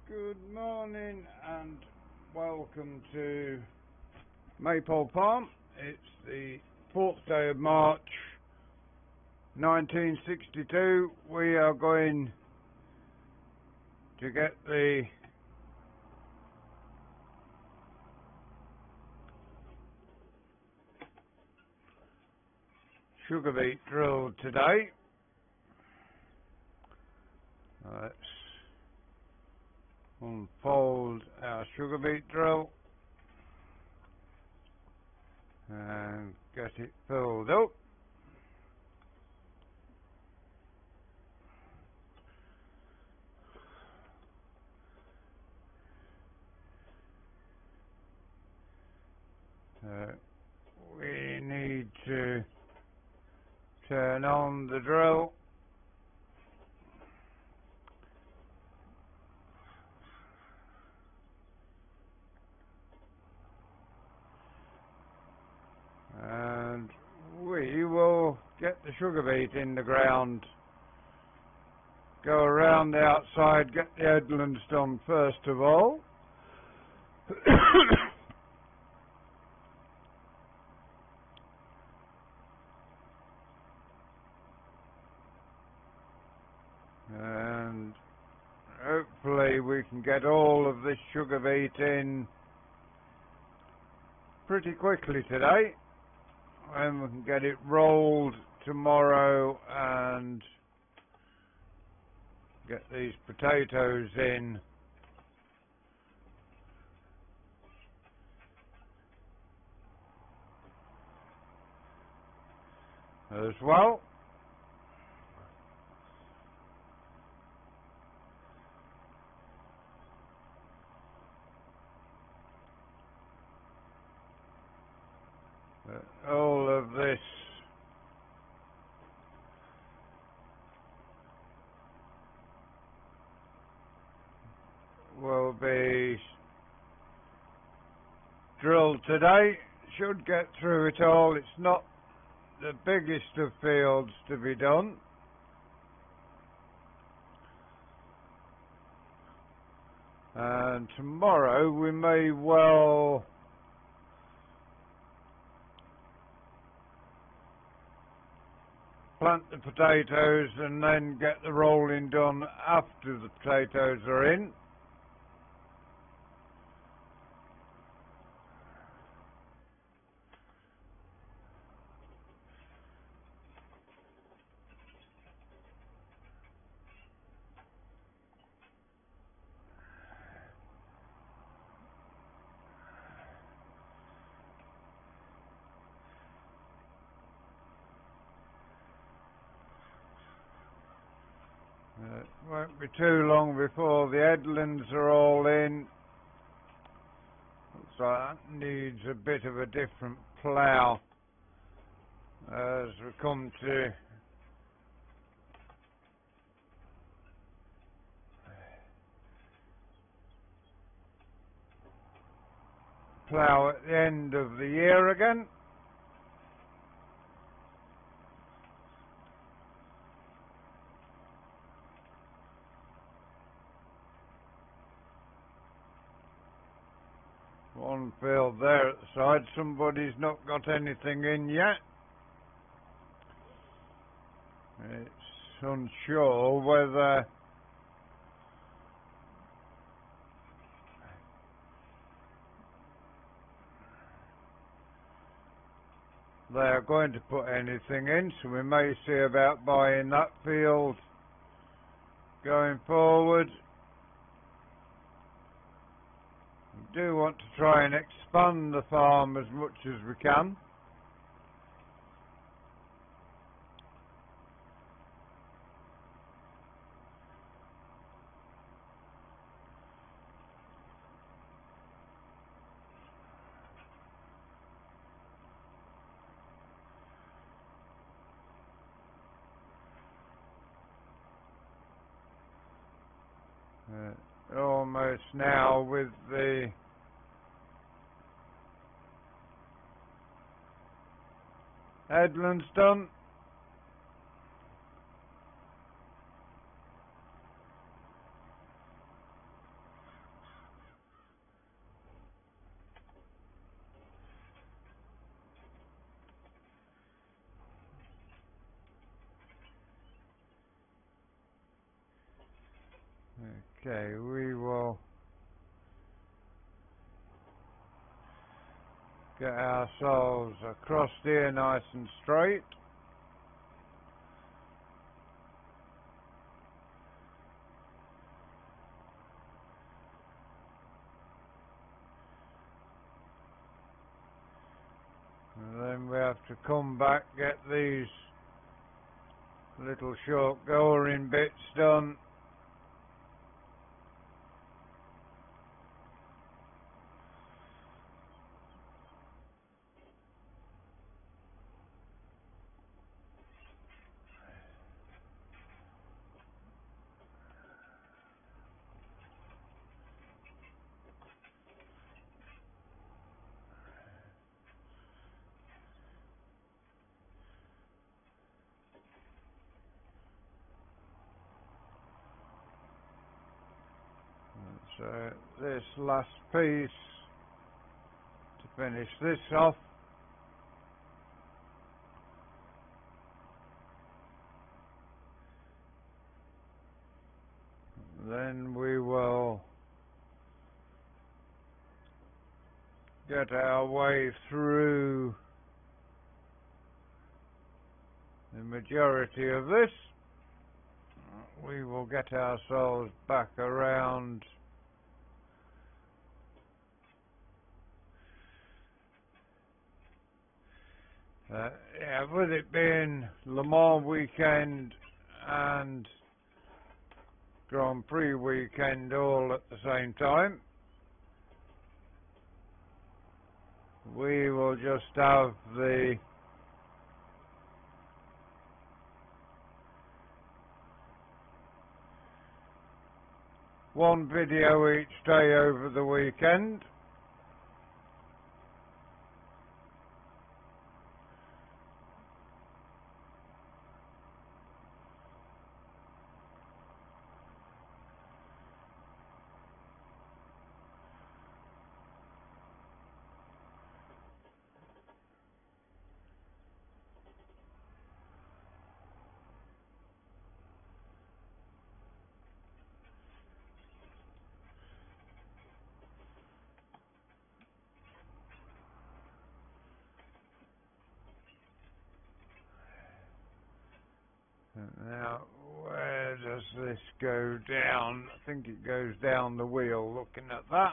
Good morning and welcome to Maypole Farm. It's the 4th day of March 1962. We are going to get the sugar beet drilled today. Let's unfold our sugar beet drill and get it filled up. We need to turn on the drill. And we will get the sugar beet in the ground, go around the outside, get the headlands done first of all. And hopefully we can get all of this sugar beet in pretty quickly today, and we can get it rolled tomorrow and get these potatoes in as well. All of this will be drilled today. Should get through it all. It's not the biggest of fields to be done. And tomorrow we may well plant the potatoes and then get the rolling done after the potatoes are in. It won't be too long before the headlands are all in. Looks like that needs a bit of a different plough as we come to plough at the end of the year again. One field there at the side, somebody's not got anything in yet. It's unsure whether they're going to put anything in, so we may see about buying that field going forward. We do want to try and expand the farm as much as we can. Almost now with the headlands done. Okay, we will get ourselves across here nice and straight. And then we have to come back, get these little short goring bits done. So this last piece to finish this off. Then we will get our way through the majority of this. We will get ourselves back around yeah, with it being Le Mans weekend and Grand Prix weekend all at the same time, we will just have the one video each day over the weekend. Now, where does this go down? I think it goes down the wheel, looking at that.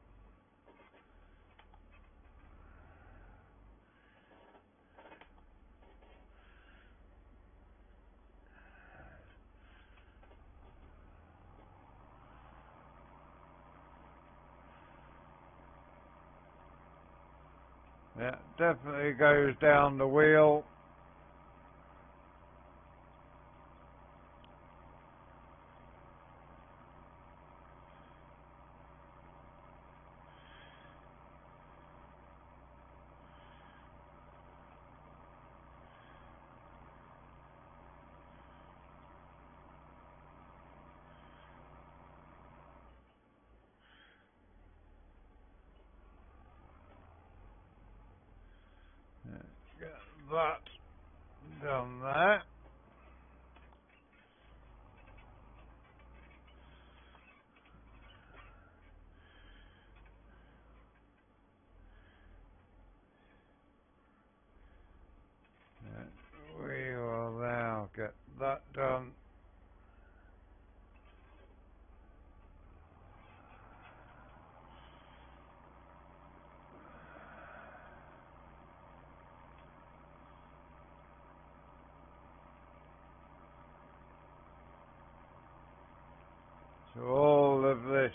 Yeah, definitely goes down the wheel. Get that done there. We will now get that done. So all of this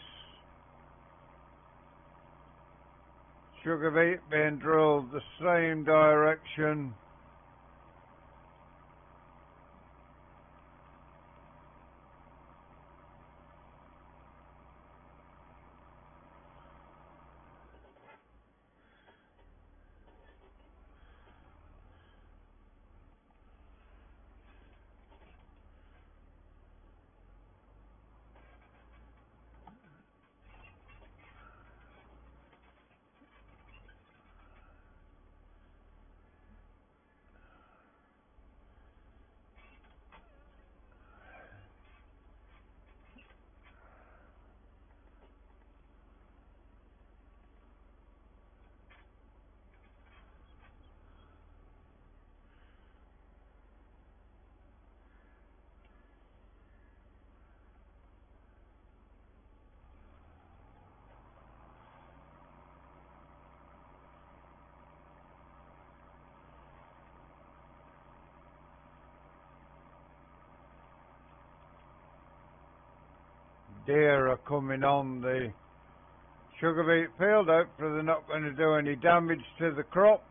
sugar beet being drilled the same direction . deer are coming on the sugar beet field. Hopefully they're not going to do any damage to the crop.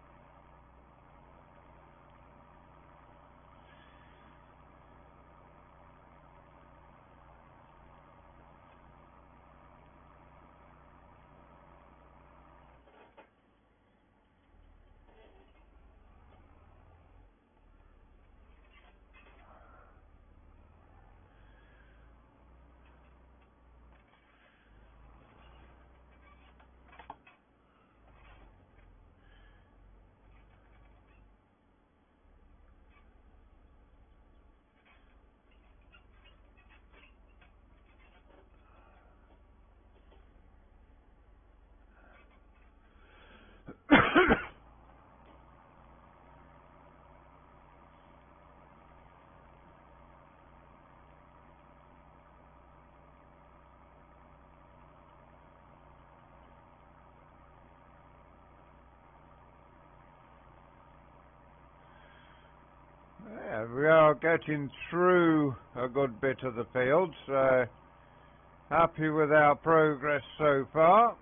Yeah, we are getting through a good bit of the field, so happy with our progress so far.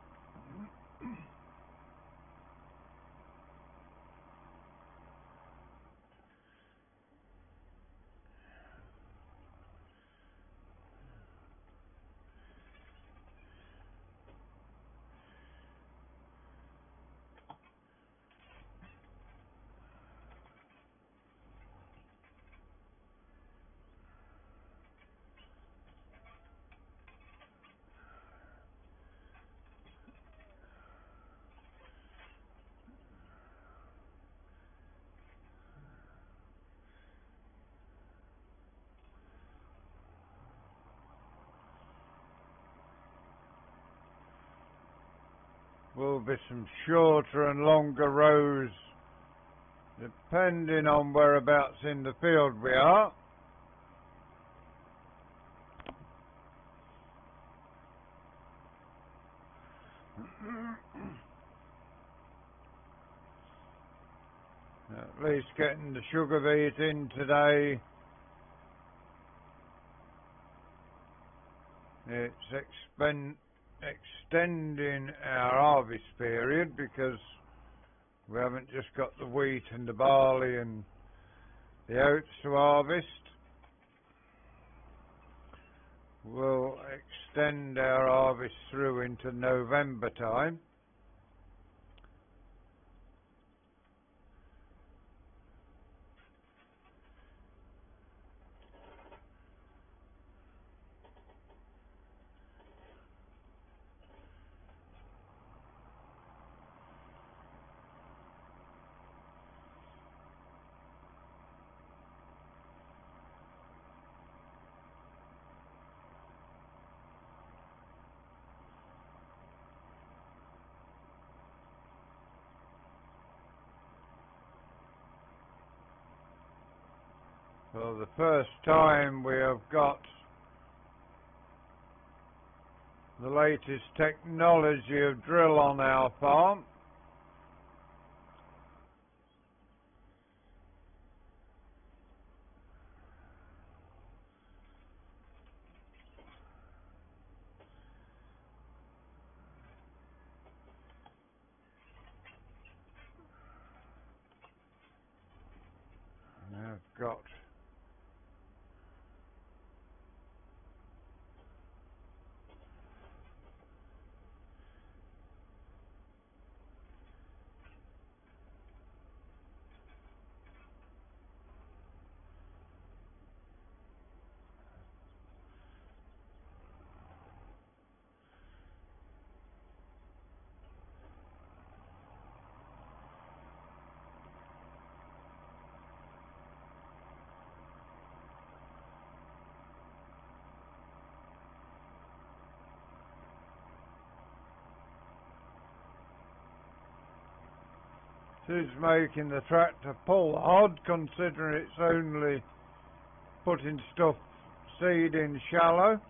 Will be some shorter and longer rows depending on whereabouts in the field we are. At least getting the sugar beet in today. It's extending our harvest period because we haven't just got the wheat and the barley and the oats to harvest. We'll extend our harvest through into November time. For the first time we have got the latest technology of drill on our farm. And I've got This is making the tractor pull hard, considering it's only putting seed in shallow.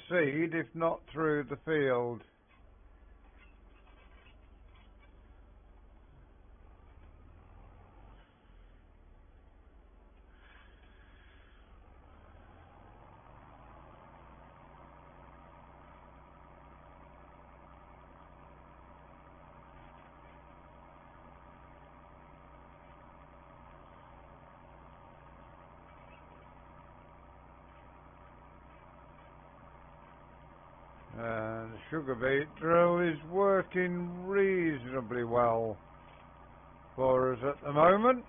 seed, if not through the field. And the sugar beet drill is working reasonably well for us at the moment.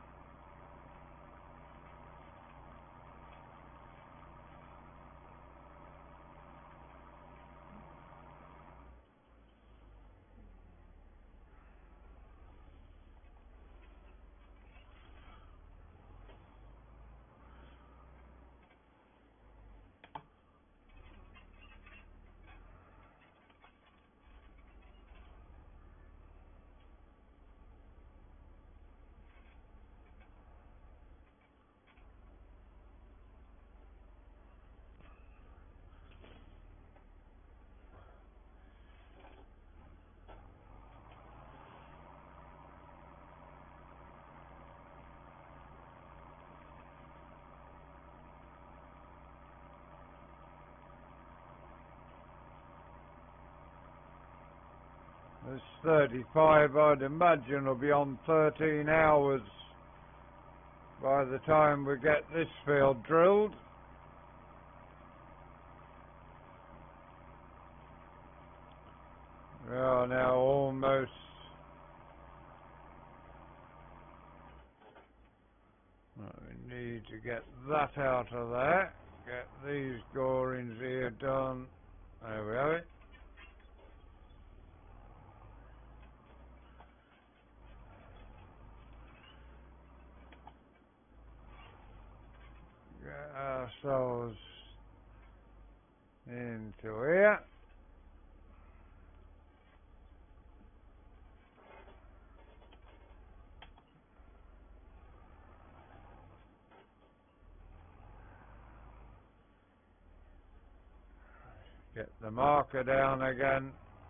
This 35, I'd imagine, will be on 13 hours by the time we get this field drilled. We are now almost we need to get that out of there. Get these gorings here done. There we have it. Get ourselves into here. Get the marker down again.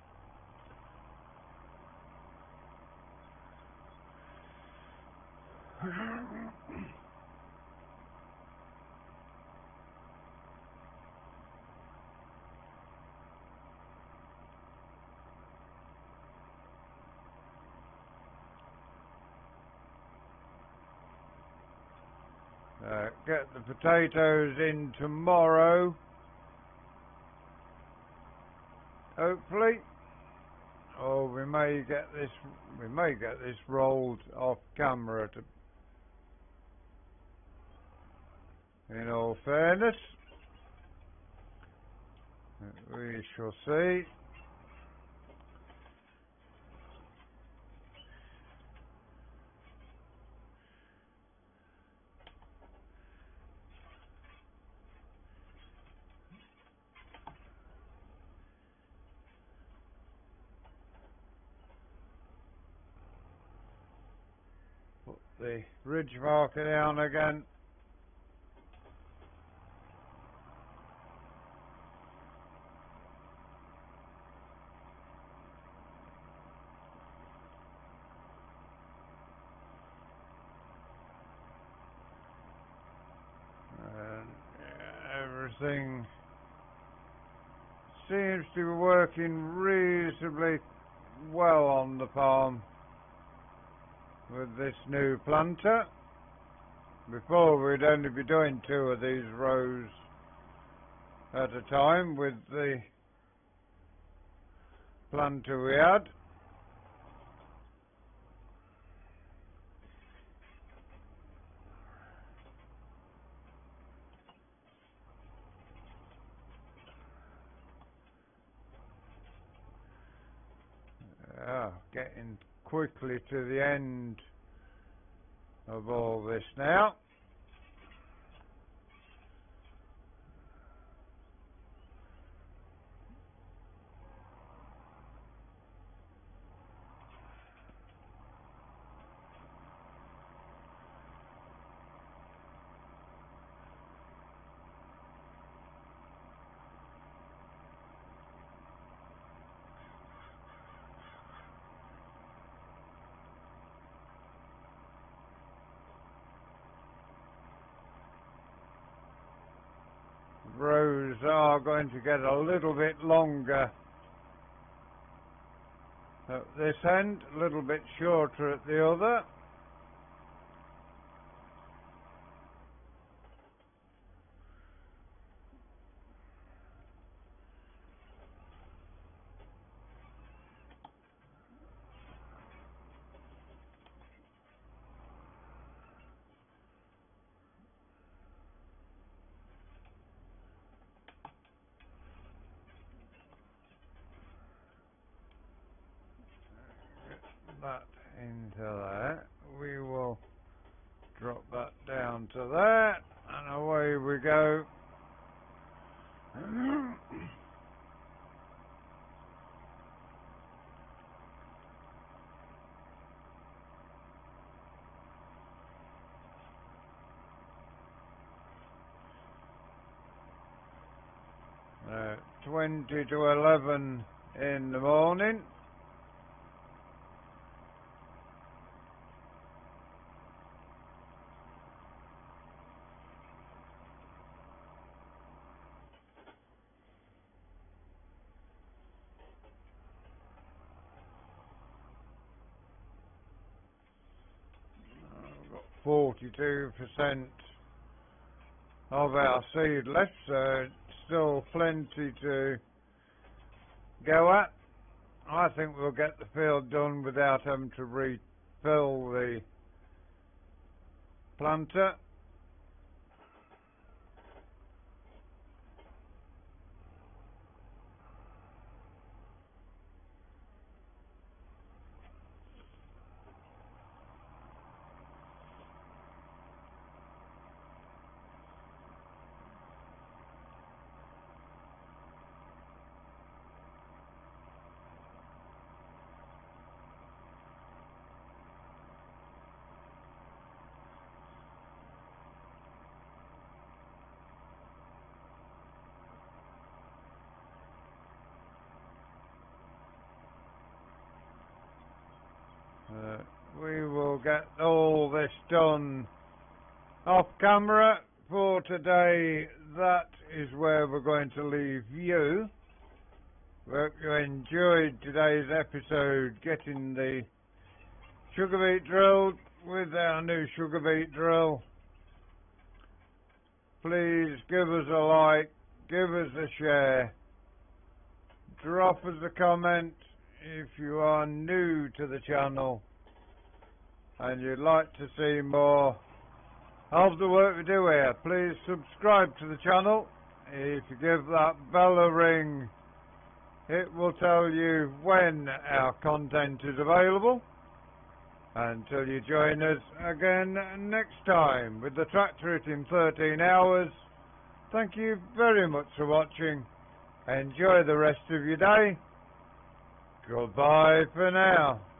Get the potatoes in tomorrow, hopefully. Or we may get this rolled off camera, in all fairness. We shall see. Put the ridge marker down again. And everything seems to be working reasonably well on the farm with this new planter. Before we'd only be doing 2 of these rows at a time with the planter we had. Getting quickly to the end of all this now. rows are going to get a little bit longer at this end, a little bit shorter at the other. That into there. We will drop that down to there, and away we go. 20 to 11 in the morning. We've got 42% of our seed left, so still plenty to go at. I think we'll get the field done without having to refill the planter. We will get all this done off camera for today. That is where we're going to leave you. Hope you enjoyed today's episode, getting the sugar beet drilled with our new sugar beet drill. Please give us a like, give us a share, drop us a comment if you are new to the channel and you'd like to see more of the work we do here. Please subscribe to the channel. If you give that bell a ring, it will tell you when our content is available. Until you join us again next time with the Tractor It in 13 hours, thank you very much for watching. Enjoy the rest of your day. Goodbye for now.